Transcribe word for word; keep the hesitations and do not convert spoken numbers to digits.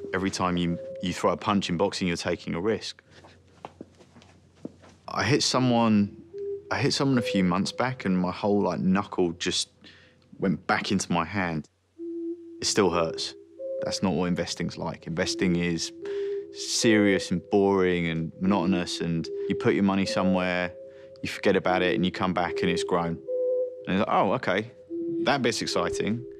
Every time you, you throw a punch in boxing, you're taking a risk. I hit someone, I hit someone a few months back and my whole like knuckle just went back into my hand. It still hurts. That's not what investing's like. Investing is serious and boring and monotonous, and you put your money somewhere, you forget about it, and you come back and it's grown. And it's like, oh, okay, that bit's exciting.